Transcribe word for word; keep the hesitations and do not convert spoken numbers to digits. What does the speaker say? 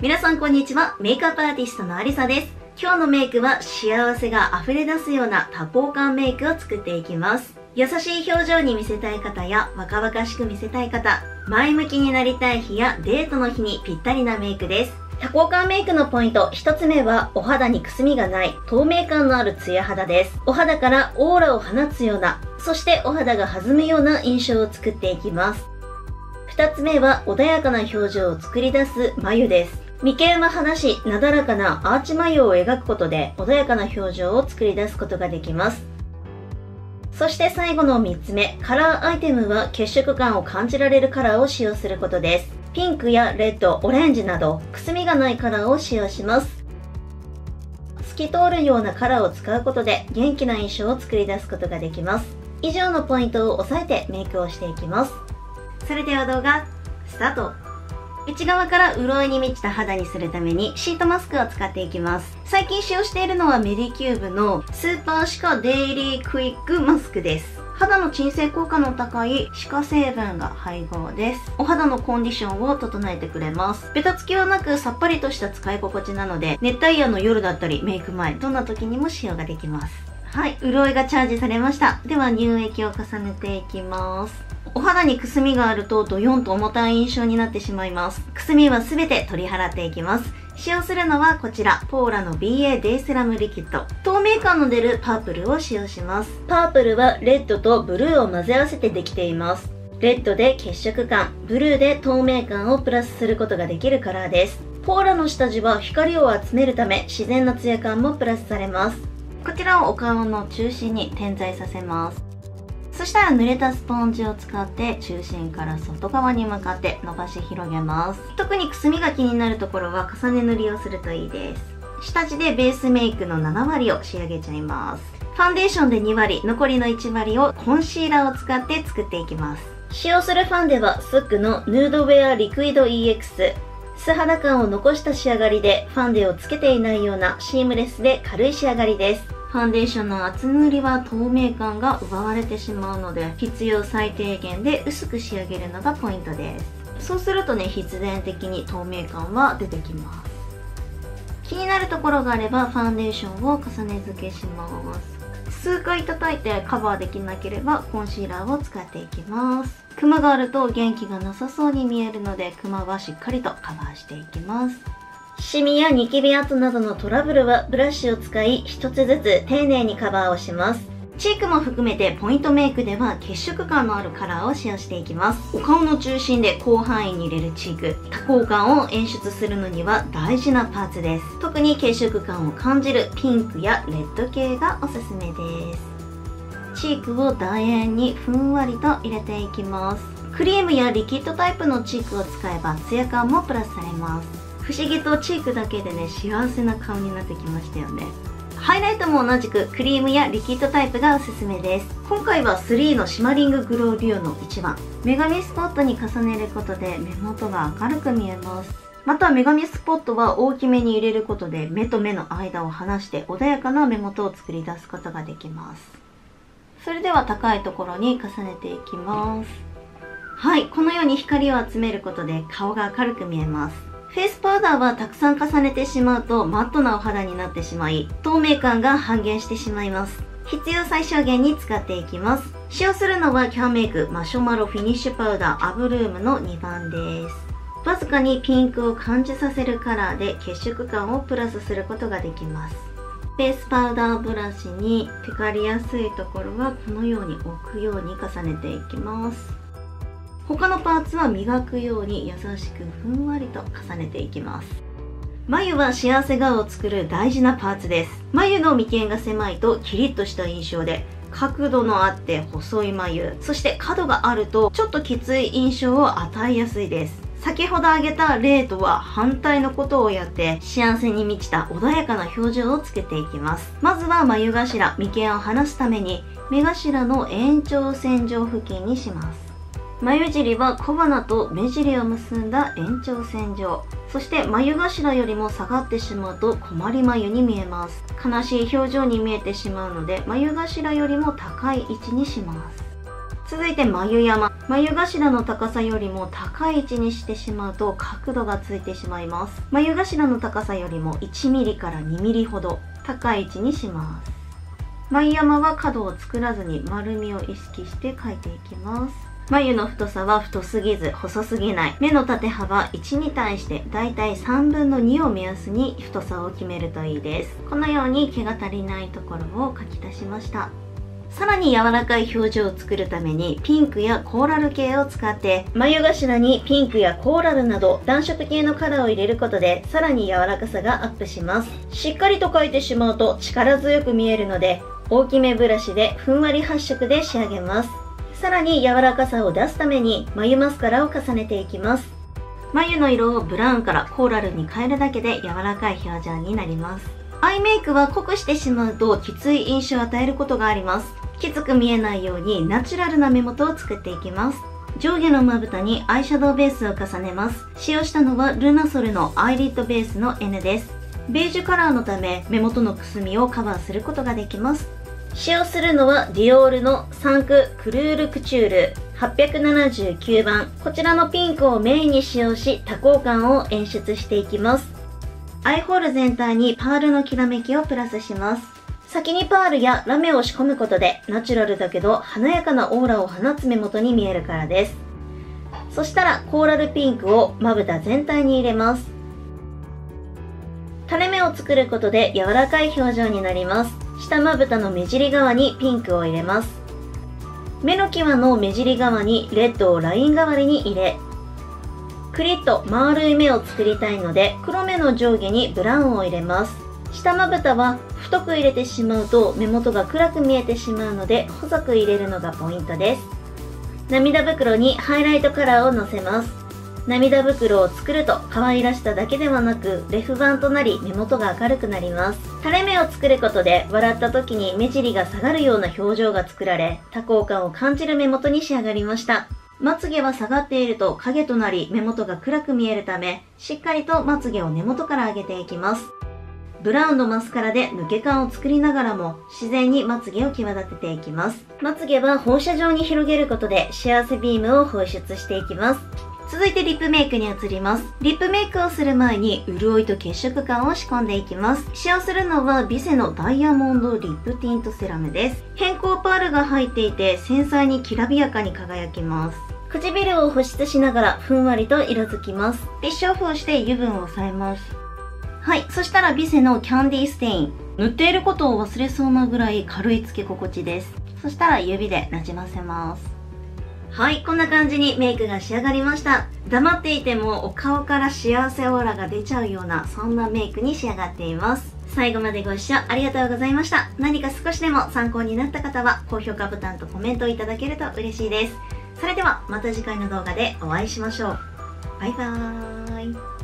皆さんこんにちは。メイクアップアーティストのありさです。今日のメイクは幸せが溢れ出すような多幸感メイクを作っていきます。優しい表情に見せたい方や若々しく見せたい方、前向きになりたい日やデートの日にぴったりなメイクです。多幸感メイクのポイントひとつめはお肌にくすみがない透明感のあるツヤ肌です。お肌からオーラを放つような、そしてお肌が弾むような印象を作っていきます。ふたつめは穏やかな表情を作り出す眉です。眉間は離し、なだらかなアーチ眉を描くことで穏やかな表情を作り出すことができます。そして最後のみっつめ、カラーアイテムは血色感を感じられるカラーを使用することです。ピンクやレッド、オレンジなどくすみがないカラーを使用します。透き通るようなカラーを使うことで元気な印象を作り出すことができます。以上のポイントを押さえてメイクをしていきます。それでは動画スタート。内側から潤いに満ちた肌にするためにシートマスクを使っていきます。最近使用しているのはメディキューブのスーパーシカデイリークイックマスクです。肌の鎮静効果の高いシカ成分が配合です。お肌のコンディションを整えてくれます。ベタつきはなくさっぱりとした使い心地なので、熱帯夜の夜だったりメイク前、どんな時にも使用ができます。はい、潤いがチャージされました。では乳液を重ねていきます。お肌にくすみがあるとドヨンと重たい印象になってしまいます。くすみはすべて取り払っていきます。使用するのはこちら、ポーラの ビーエー デイセラムリキッド。透明感の出るパープルを使用します。パープルはレッドとブルーを混ぜ合わせてできています。レッドで血色感、ブルーで透明感をプラスすることができるカラーです。ポーラの下地は光を集めるため自然なツヤ感もプラスされます。こちらをお顔の中心に点在させます。そしたら濡れたスポンジを使って中心から外側に向かって伸ばし広げます。特にくすみが気になるところは重ね塗りをするといいです。下地でベースメイクのななわりを仕上げちゃいます。ファンデーションでにわり、残りのいちわりをコンシーラーを使って作っていきます。使用するファンデはスックのヌードウェアリクイド イーエックス。素肌感を残した仕上がりでファンデをつけていないようなシームレスで軽い仕上がりです。ファンデーションの厚塗りは透明感が奪われてしまうので、必要最低限で薄く仕上げるのがポイントです。そうするとね、必然的に透明感は出てきます。気になるところがあればファンデーションを重ね付けします。数回叩いてカバーできなければコンシーラーを使っていきます。クマがあると元気がなさそうに見えるので、クマはしっかりとカバーしていきます。シミやニキビ跡などのトラブルはブラシを使い一つずつ丁寧にカバーをします。チークも含めてポイントメイクでは血色感のあるカラーを使用していきます。お顔の中心で広範囲に入れるチーク、多幸感を演出するのには大事なパーツです。特に血色感を感じるピンクやレッド系がおすすめです。チークを楕円にふんわりと入れていきます。クリームやリキッドタイプのチークを使えばツヤ感もプラスされます。不思議とチークだけでね、幸せな顔になってきましたよね。ハイライトも同じくクリームやリキッドタイプがおすすめです。今回はスリーのシマリンググローデュオのいちばん。女神スポットに重ねることで目元が明るく見えます。また女神スポットは大きめに入れることで目と目の間を離して穏やかな目元を作り出すことができます。それでは高いところに重ねていきます。はい、このように光を集めることで顔が明るく見えます。フェイスパウダーはたくさん重ねてしまうとマットなお肌になってしまい、透明感が半減してしまいます。必要最小限に使っていきます。使用するのはキャンメイクマシュマロフィニッシュパウダーアブルームのにばんです。わずかにピンクを感じさせるカラーで血色感をプラスすることができます。フェイスパウダーブラシにテカりやすいところはこのように置くように重ねていきます。他のパーツは磨くように優しくふんわりと重ねていきます。眉は幸せ顔を作る大事なパーツです。眉の眉間が狭いとキリッとした印象で、角度のあって細い眉、そして角があるとちょっときつい印象を与えやすいです。先ほど挙げた例とは反対のことをやって幸せに満ちた穏やかな表情をつけていきます。まずは眉頭、眉間を離すために目頭の延長線上付近にします。眉尻は小鼻と目尻を結んだ延長線上。そして眉頭よりも下がってしまうと困り眉に見えます。悲しい表情に見えてしまうので眉頭よりも高い位置にします。 続いて眉山。眉頭の高さよりも高い位置にしてしまうと角度がついてしまいます。眉頭の高さよりもいちミリからにミリほど高い位置にします。眉山は角を作らずに丸みを意識して描いていきます。眉の太さは太すぎず細すぎない。目の縦幅いちに対してだいたいさんぶんのにを目安に太さを決めるといいです。このように毛が足りないところを描き足しました。さらに柔らかい表情を作るためにピンクやコーラル系を使って眉頭にピンクやコーラルなど暖色系のカラーを入れることでさらに柔らかさがアップします。しっかりと描いてしまうと力強く見えるので大きめブラシでふんわり発色で仕上げます。さらに柔らかさを出すために眉マスカラを重ねていきます。眉の色をブラウンからコーラルに変えるだけで柔らかい表情になります。アイメイクは濃くしてしまうときつい印象を与えることがあります。きつく見えないようにナチュラルな目元を作っていきます。上下のまぶたにアイシャドウベースを重ねます。使用したのはルナソルのアイリッドベースの エヌ です。ベージュカラーのため目元のくすみをカバーすることができます。使用するのはディオールのサンククルールクチュールはっぴゃくななじゅうきゅうばん。こちらのピンクをメインに使用し多幸感を演出していきます。アイホール全体にパールのきらめきをプラスします。先にパールやラメを仕込むことでナチュラルだけど華やかなオーラを放つ目元に見えるからです。そしたらコーラルピンクをまぶた全体に入れます。垂れ目を作ることで柔らかい表情になります。下まぶたの目尻側にピンクを入れます。目の際の目尻側にレッドをライン代わりに入れ、クリッと丸い目を作りたいので黒目の上下にブラウンを入れます。下まぶたは太く入れてしまうと目元が暗く見えてしまうので細く入れるのがポイントです。涙袋にハイライトカラーをのせます。涙袋を作ると可愛らしさだけではなくレフ板となり目元が明るくなります。垂れ目を作ることで笑った時に目尻が下がるような表情が作られ多幸感を感じる目元に仕上がりました。まつげは下がっていると影となり目元が暗く見えるためしっかりとまつげを根元から上げていきます。ブラウンのマスカラで抜け感を作りながらも自然にまつげを際立てていきます。まつげは放射状に広げることで幸せビームを放出していきます。続いてリップメイクに移ります。リップメイクをする前に潤いと血色感を仕込んでいきます。使用するのはビセのダイヤモンドリップティントセラムです。偏光パールが入っていて繊細にきらびやかに輝きます。唇を保湿しながらふんわりと色づきます。フィッシュオフをして油分を抑えます。はい、そしたらビセのキャンディーステイン。塗っていることを忘れそうなぐらい軽いつけ心地です。そしたら指でなじませます。はい、こんな感じにメイクが仕上がりました。黙っていてもお顔から幸せオーラが出ちゃうようなそんなメイクに仕上がっています。最後までご視聴ありがとうございました。何か少しでも参考になった方は高評価ボタンとコメントをいただけると嬉しいです。それではまた次回の動画でお会いしましょう。バイバーイ。